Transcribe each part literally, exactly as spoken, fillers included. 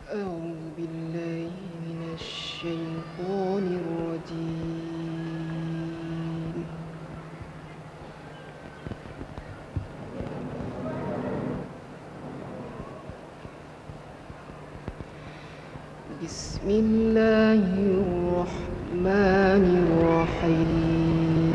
أعوذ بالله من الشيطان الرجيم. بسم الله الرحمن الرحيم.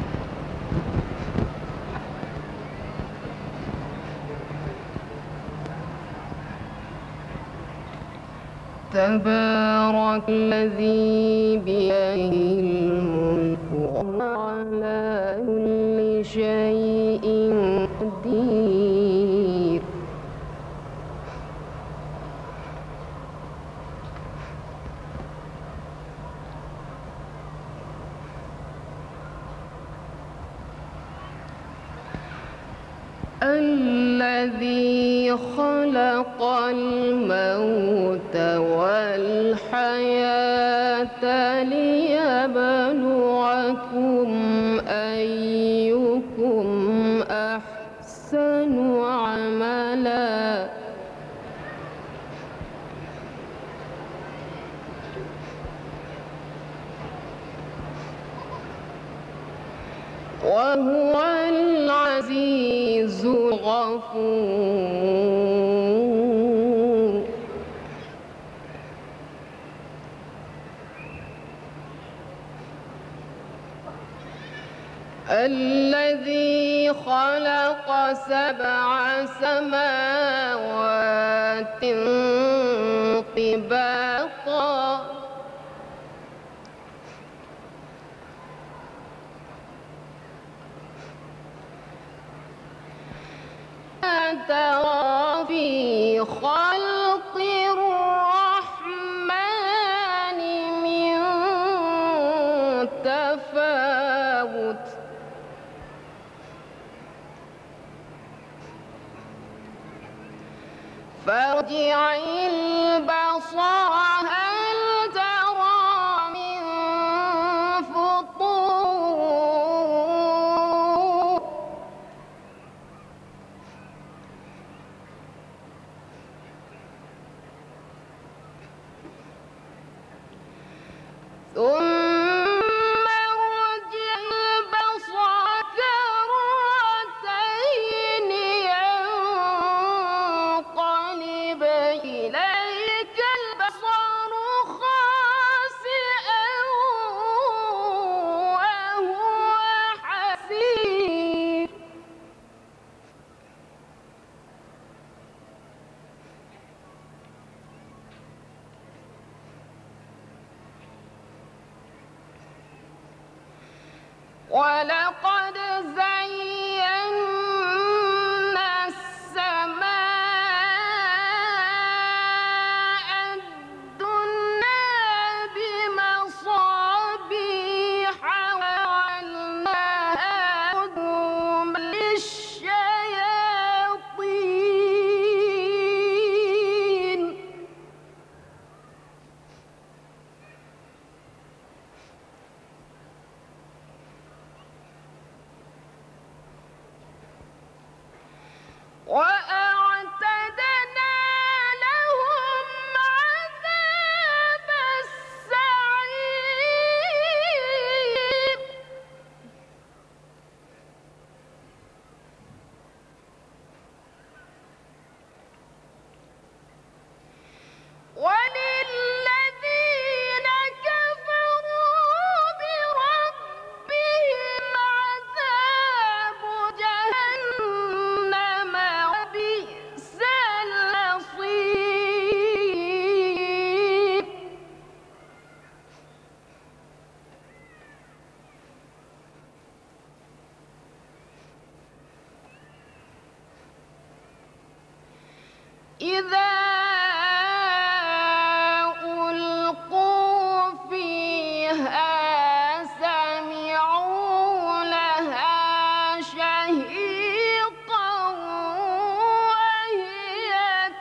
تبارك الذي بيده الملك وهو على كل شيء قدير. الذي خلق الموت والحياة ليبلوكم أيكم أحسن عملا وهو العزيز الغفور. الذي خلق سبع سماوات طباقا ترى في خلق الرحمن من تفاوت فارجع البصر هل ترى من فطور ثم ارجع البصر كرتين ينقلب إليك البصر خاسئا وهو حسير. ولقد زينا السماء الدنيا بمصابيح وجعلناها رجوما للشياطين. وأعتدنا لهم عذاب السعير. وللذين كفروا بربهم عذاب جهنم وبئس المصير. إذا ألقوا فيها سمعوا لها شهيقا وهي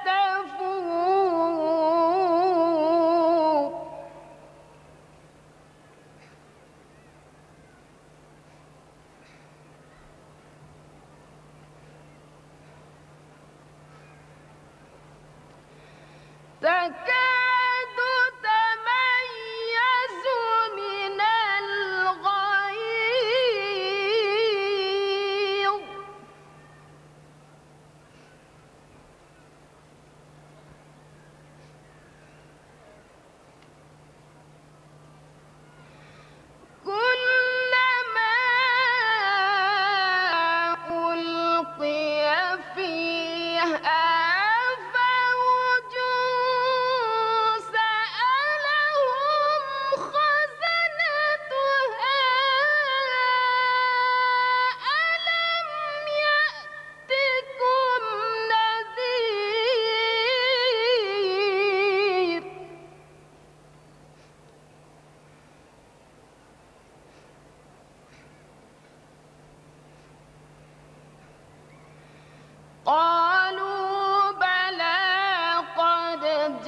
تفور. تكاد تميز من الغيظ كلما ألقي فيها فوج سألهم خزنتها ألم يأتكم نذير قالوا بلى قد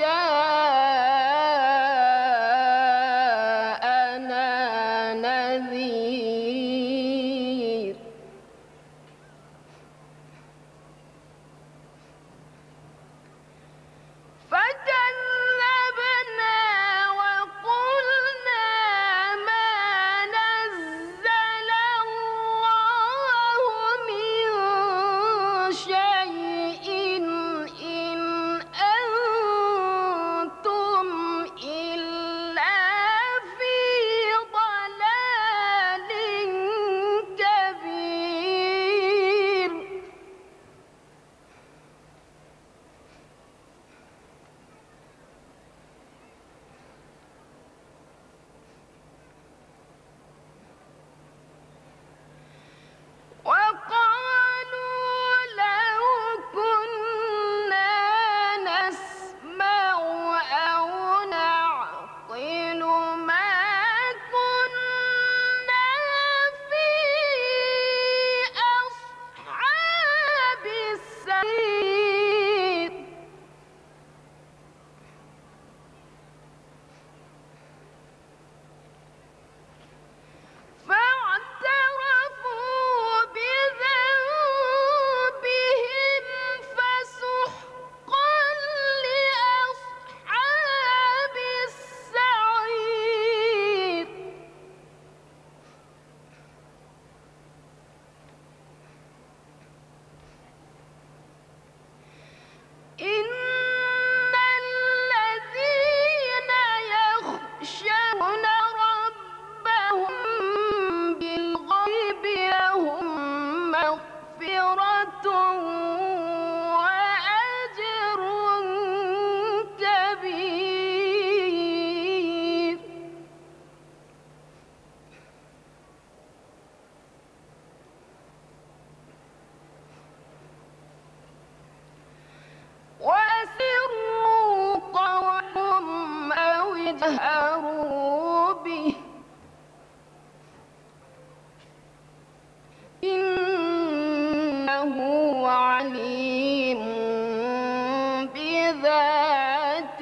جاءنا نذير فكذبنا وقلنا ما نزل الله من شيء إن أنتم إلا في ضلال كبير وقالوا لو كنا نسمع أو نعقل ما كنا في أصحاب السعير فاعترفوا بذنبهم فسحقا لأصحاب السعير إن الذين يخشون ربهم بالغيب لهم مغفرة وأجر كبير وأسروا قولهم أو اجهروا به إنه عليم بذات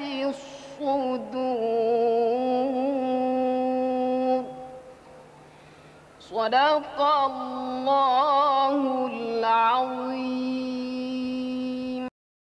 الصدور صدق الله العظيم.